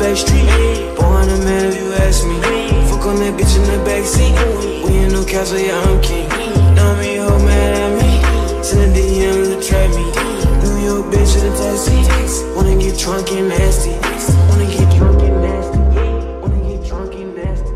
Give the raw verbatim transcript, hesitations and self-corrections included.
back street. Boy, I'm the man if you ask me. Fuck on that bitch in the backseat. We in no castle, yeah, I'm king. Now me, hoe mad at me. Send a D M to trap me. New York bitch in a taxi. Wanna get drunk and nasty.